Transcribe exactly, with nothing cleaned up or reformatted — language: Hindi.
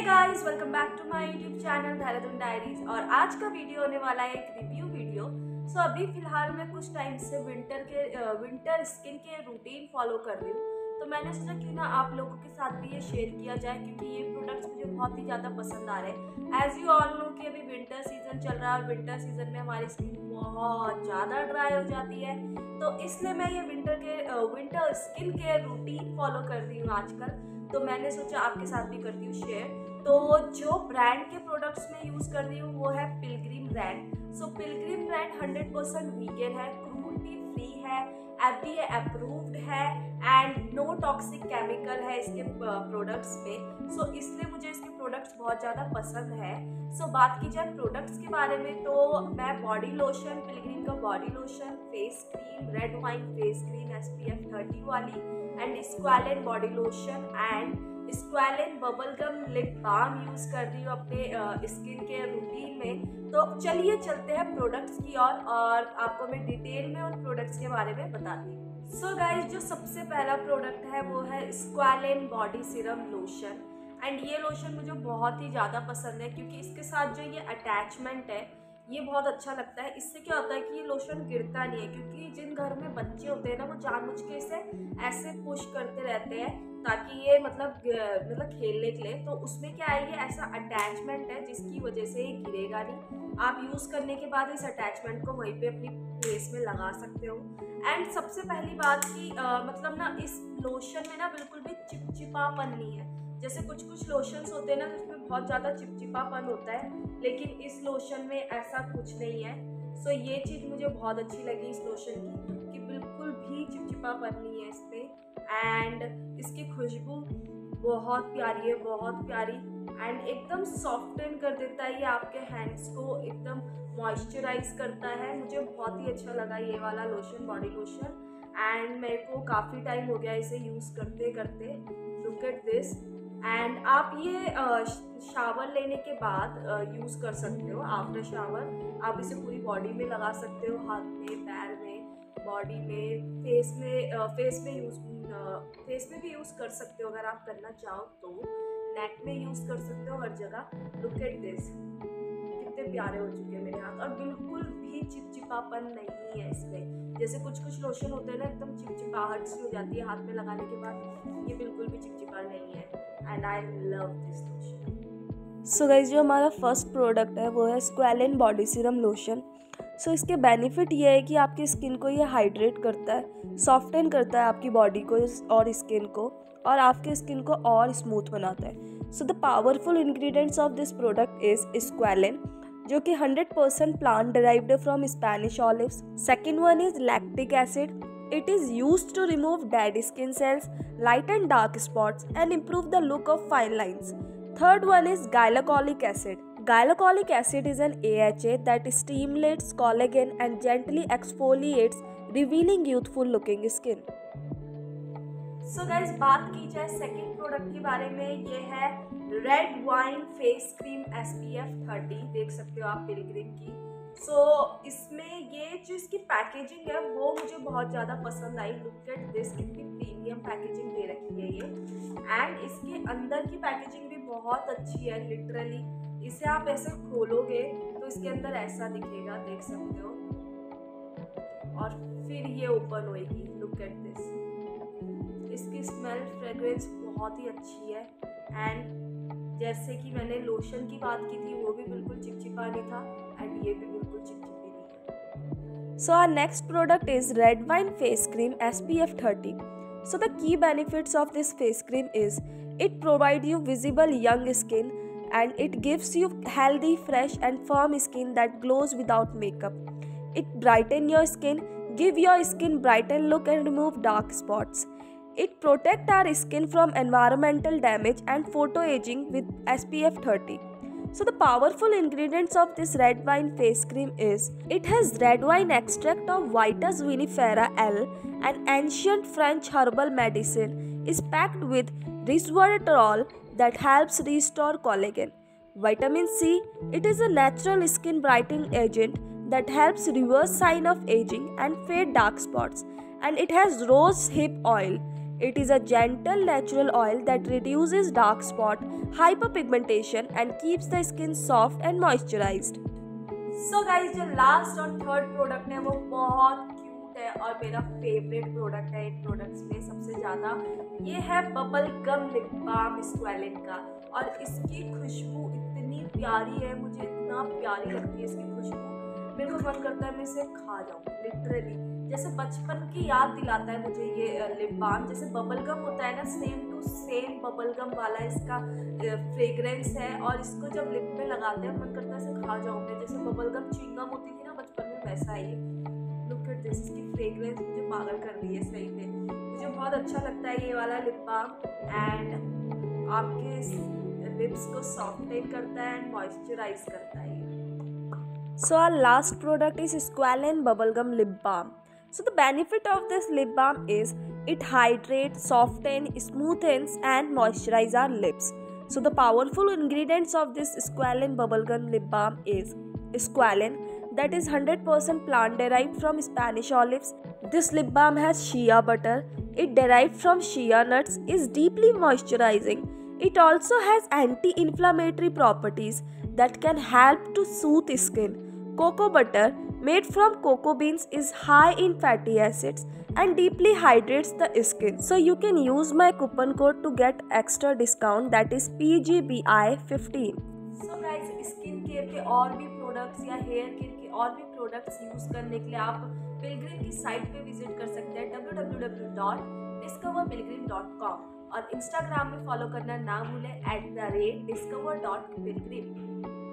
Guys, welcome back to my YouTube channel Dehradun diaries. और आज का वीडियो होने वाला है एक रिव्यू वीडियो। सो so, अभी फिलहाल मैं कुछ टाइम से विंटर के विंटर स्किन के रूटीन फॉलो कर रही हूँ, तो मैंने सोचा क्यों ना आप लोगों के साथ भी ये शेयर किया जाए, क्योंकि ये प्रोडक्ट्स मुझे बहुत ही ज़्यादा पसंद आ रहे हैं। एज यू ऑल नो कि अभी विंटर सीजन चल रहा है और विंटर सीजन में हमारी स्किन बहुत ज़्यादा ड्राई हो जाती है, तो इसलिए मैं ये विंटर के winter skin care routine follow कर रही हूँ आजकल। तो मैंने सोचा आपके साथ भी करती हूँ शेयर। तो जो ब्रांड के प्रोडक्ट्स मैं यूज़ कर रही हूँ वो है Pilgrim brand. So Pilgrim brand hundred percent vegan है, क्रूल्टी फ्री है, एफ डी ए अप्रूव्ड है एंड नो टॉक्सिक केमिकल है इसके प्रोडक्ट्स में। सो so, इसलिए मुझे इसके प्रोडक्ट्स बहुत ज़्यादा पसंद है। सो so, बात की जाए प्रोडक्ट्स के बारे में, तो मैं बॉडी लोशन, पिलग्रिम का body lotion, face cream, red wine face cream S P F thirty वाली and squalane body lotion and squalane bubble gum lip balm use कर रही हूँ अपने स्किन केयर रूटीन में। तो चलिए चलते हैं प्रोडक्ट्स की ओर और, और आपको मैं डिटेल में उन प्रोडक्ट्स के बारे में बताती हूँ। सो गाइज, जो सबसे पहला प्रोडक्ट है वो है squalane body serum lotion. And ये लोशन मुझे बहुत ही ज़्यादा पसंद है, क्योंकि इसके साथ जो ये अटैचमेंट है ये बहुत अच्छा लगता है। इससे क्या होता है कि ये लोशन गिरता नहीं है, क्योंकि जिन घर में बच्चे होते हैं ना, वो जानबूझ के इसे ऐसे पुश करते रहते हैं ताकि ये मतलब मतलब खेलने के लिए। तो उसमें क्या है, ये ऐसा अटैचमेंट है जिसकी वजह से ये गिरेगा नहीं। आप यूज़ करने के बाद इस अटैचमेंट को वहीं पे अपनी फेस में लगा सकते हो। एंड सबसे पहली बात कि आ, मतलब ना इस लोशन में ना बिल्कुल भी चिपचिपापन नहीं है। जैसे कुछ कुछ लोशंस होते हैं ना जिसमें बहुत ज़्यादा चिपचिपापन होता है, लेकिन इस लोशन में ऐसा कुछ नहीं है। सो ये चीज़ मुझे बहुत अच्छी लगी इस लोशन की, कि बिल्कुल भी चिपचिपापन नहीं है इस पर। एंड इसकी खुशबू बहुत प्यारी है, बहुत प्यारी, एंड एकदम सॉफ्टन कर देता है। ये आपके हैंड्स को एकदम मॉइस्चराइज करता है। मुझे बहुत ही अच्छा लगा ये वाला लोशन, बॉडी लोशन, एंड मेरे को काफ़ी टाइम हो गया इसे यूज़ करते करते। Look at this. एंड आप ये शावर लेने के बाद यूज़ कर सकते हो। आफ्टर शावर आप इसे पूरी बॉडी में लगा सकते हो, हाथ में, पैर में, बॉडी में, फेस में फेस में यूज़ फेस में भी यूज़ कर सकते हो अगर आप करना चाहो तो। नेक में यूज़ कर सकते हो, हर जगह। लुक एट दिस, कितने प्यारे हो चुके हैं मेरे हाथ, और बिल्कुल भी चिपचिपापन नहीं है इसमें। जैसे कुछ कुछ लोशन होते हैं ना, एकदम चिपचिपाहट सी हो जाती है हाथ में लगाने के बाद, ये बिल्कुल भी चिपचिपा नहीं है। And I love this lotion. So guys, जो हमारा फर्स्ट प्रोडक्ट है वो है squalane body serum lotion. So so, इसके बेनिफिट ये है कि आपकी स्किन को ये हाइड्रेट करता है, सॉफ्टन करता है आपकी बॉडी को और स्किन को, और आपके स्किन को और स्मूथ बनाता है। So the powerful ingredients of this product is squalane, जो कि hundred percent plant derived from Spanish olives. Second one is lactic acid. It is used to remove dead skin cells, lighten dark spots, and improve the look of fine lines. Third one is glycolic acid. Glycolic acid is an A H A that stimulates collagen and gently exfoliates, revealing youthful looking skin. So so guys, बात की जाए सेकेंड प्रोडक्ट के बारे में, ये है red wine face cream S P F thirty. देख सकते हो आप पिलग्रिम की। सो so, इसमें ये जो इसकी पैकेजिंग है वो मुझे बहुत ज़्यादा पसंद आई। लुक एट दिस, कितनी प्रीमियम पैकेजिंग दे रखी है ये। एंड इसके अंदर की पैकेजिंग भी बहुत अच्छी है। लिटरली इसे आप ऐसे खोलोगे तो इसके अंदर ऐसा दिखेगा, देख सकते हो, और फिर ये ओपन होएगी। लुक एट दिस, इसकी स्मेल फ्रेग्रेंस बहुत ही अच्छी है। एंड जैसे कि मैंने लोशन की बात की थी, वो भी बिल्कुल चिपचिपा नहीं था, एंड ये भी बिल्कुल चिपचिपी नहीं है। So our next product is Red Wine Face Cream S P F thirty. So the key benefits of this face cream is it provides you visible young skin, and it gives you healthy, fresh and firm skin that glows without makeup. It brighten your skin, give your skin brighten look and remove dark spots. It protect our skin from environmental damage and photo aging with S P F thirty. So the powerful ingredients of this red wine face cream is it has red wine extract of Vitis vinifera L, an ancient French herbal medicine, is packed with resveratrol that helps restore collagen. Vitamin C, it is a natural skin brightening agent that helps reverse sign of aging and fade dark spots. And it has rose hip oil. It is a gentle natural oil that reduces dark spot, hyperpigmentation and keeps the skin soft and moisturized. So guys, जो लास्ट और थर्ड प्रोडक्ट है वो बहुत क्यूट है और मेरा फेवरेट प्रोडक्ट है इन प्रोडक्ट्स में सबसे ज़्यादा। ये है bubble gum lip balm squalane का, और इसकी खुशबू इतनी प्यारी है, मुझे इतना प्यारी लगती है इसकी खुशबू। मेरे को मन करता है मैं इसे खा जाऊँ लिटरली। जैसे बचपन की याद दिलाता है मुझे ये लिप बाम। जैसे बबल गम होता है ना, same to same bubble gum वाला इसका फ्रेग्रेंस है, और इसको जब लिप में लगाते हैं मन करता है इसे खा जाऊँ मैं। जैसे बबल गम च्युइंगम होती थी ना बचपन में, वैसा है ये। लुक एट दिस, इसकी फ्रेग्रेंस मुझे पागल कर रही है सही में। मुझे बहुत अच्छा लगता है ये वाला लिप बाम, एंड आपके लिप्स को सॉफ्टेन करता है एंड मॉइस्चराइज करता है। So our last product is Squalane Bubblegum Lip Balm. So the benefit of this lip balm is it hydrates, softens, smoothens and moisturizes our lips. So the powerful ingredients of this Squalane Bubblegum Lip Balm is squalane, that is one hundred percent plant derived from Spanish olives. This lip balm has shea butter. It derived from shea nuts, is deeply moisturizing. It also has anti-inflammatory properties that can help to soothe skin. Cocoa butter made from cocoa beans is high in fatty acids and deeply hydrates the skin. So you can use my coupon code to get extra discount, that is P G B I fifteen. So guys, skin care के और भी प्रोडक्ट्स या हेयर केयर के और भी प्रोडक्ट्स यूज़ करने के लिए आप पिलग्रिम की साइट पे विजिट कर सकते हैं W W W dot discover Pilgrim dot com, और इंस्टाग्राम में फॉलो करना ना भूलें at the rate discover dot Pilgrim.